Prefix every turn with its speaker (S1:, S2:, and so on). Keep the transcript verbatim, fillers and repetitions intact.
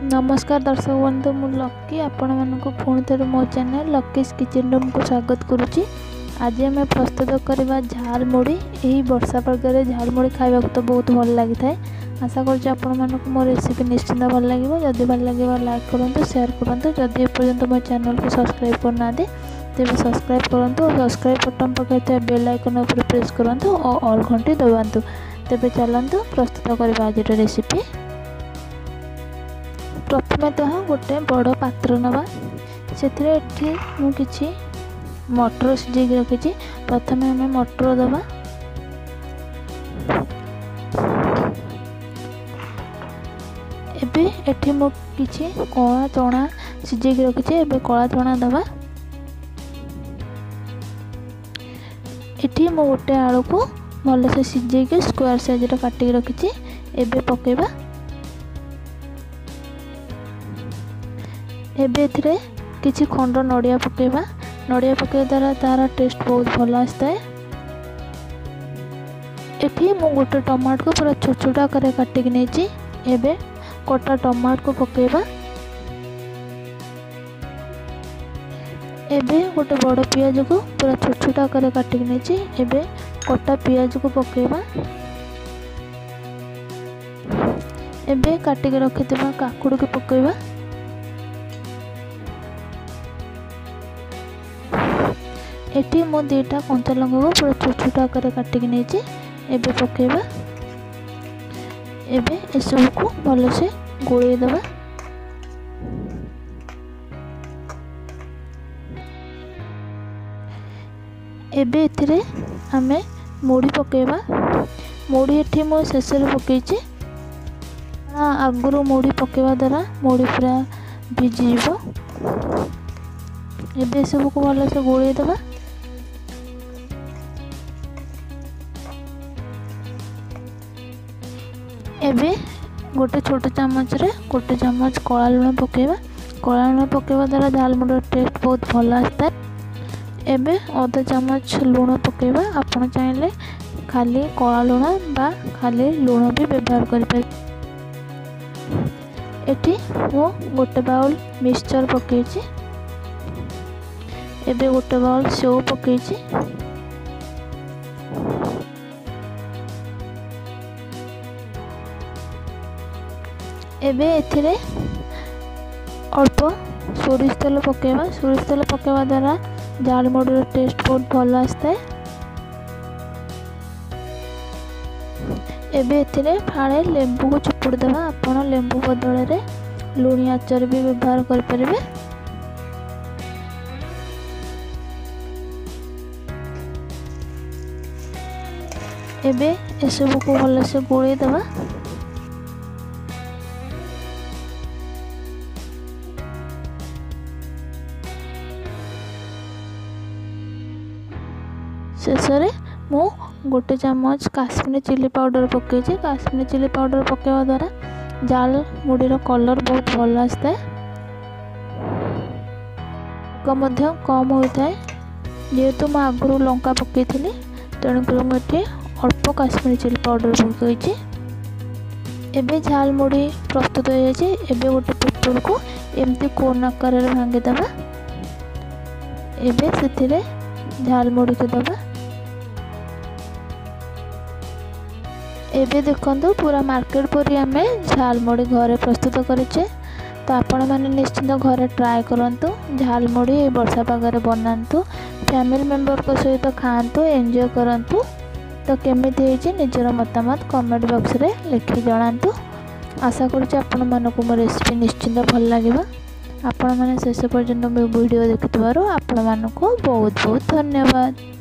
S1: नमस्कार दर्शक बंधु मु लक्की आपण मानक पुणी थे मो चैनल लक्कीज किचन रूम को स्वागत करुच्ची। आज आम प्रस्तुत करवा झाल मुड़ी। यही वर्षा पागे झाल मुड़ी खावा तो बहुत भल लगी था। आशा करुच्ची आपण मानक मो रेसिपी निश्चिंत भल लगे। जदि भल लगे लाइक करूँ शेयर करूँ। जदि एपर्यंत मो चैनल को सब्सक्राइब करना तेज सब्सक्राइब करूँ और सब्सक्राइब बटन पकड़ बेल आइकन उपर प्रेस करूँ और ऑल घंटी दबातु। तेज चलतु प्रस्तुत करवा आज रेसिपी। प्रथमे तो गोटे बड़ पात्र नवा से मुझे मटर सिझे रखी। प्रथम आम मटर दबा एबे एठी मु किछि कला चना सिझे रखी। एबे कला चना दबा एठी मु गोटे आलू को भल से सिझे स्क्वायर साइज काटिक रखी। एबे पकेबा एबे एथिरे किछि खंड नड़िया पकेबा। नड़िया पकेबा द्वारा तार टेस्ट बहुत भल आसता है। एठी मु गोटे टमाटर को पूरा छोट छोट आकार काटिक नेछि। एबे कटा टमाटर को पकेबा। एबे गोटे बड़ पियाज को पूरा छोट छोट आकार काटिक नेछि। एबे कटा पियाज को पकेबा। एबे काटिक रखिथिबा काकुड़ को पकेबा। एटी मो दुईटा कंचा लंका को पूरा छोट छोट आकार काटिक नेछि। एबे पकेबा। एबे एसबू को भल से गोले दबा। एबे एथिरे आमे मुड़ी पकेबा। मुड़ी एठी मो शेष पकईछि। आगुरु मुड़ी पकेबा द्वारा मुड़ी पूरा भिजी जीवो। एबे सब को भल से गोले दबा। एबे गोटे छोट चामच रे गोटे चामच कला लुण पकेबा। कला लुण पकेबा द्वारा झाल मुड़र टेस्ट बहुत भल आसता है। एबे अधा चामच लुण पकेबा। आपण चाहिले खाली कला लुण बा खाली लुण भी व्यवहार करि। एठी मो गोटे बाउल मिक्सचर पकेछि। एबे गोटे बाउल सेव पकेछि। एबे एथिरे अल्प सोरिष तेल पकेबा। सोरिष तेल पकेबा द्वारा झाल मुड़ीर टेस्ट बहुत भल आसता है। एबे एथिरे फाळे लेंबू को चिपुड़ देबा। आपण लेंबू बदल रे लुणी आचार भी व्यवहार कर परिबे। एबे एसबू को भल से गोले देबा। शेष मु गोटे चामच काश्मीरी चिली पाउडर पकईछि। काश्मीरी चिली पाउडर पकेवा द्वारा झाल मुड़ीर कलर बहुत भल आसता है। मध्य कम होता है। जेहेतु मैं आगुरी लंका पकई तेणुक मुझे अल्प काश्मीरी चिली पाउडर पकईछि। एबे झाल मुड़ी प्रस्तुत हो जाए। एबे गोटे पेपर को एमती कोन आकार भांगी दबा। एबे से झाल मुड़ी को दबा। एबे देखंतु पूरा मार्केट परी आमे झाल मुड़ी घरे प्रस्तुत करेचे। तो आपण माने निश्चित घरे ट्राए करंतु। झाल मुड़ी वर्षा पागरे बनांतु। फैमिली मेंबर को सहित खांतु एंजॉय करंतु। तो केमिति हेछि निजर मतामत कमेंट बॉक्स रे लिखि जणांतु। आशा करूछि आपण मानको मो रेसिपी निश्चित भल लागिबा। आपण माने शेष पर्यंत मो वीडियो देखिथिबारो आपण मानको बहुत बहुत धन्यवाद।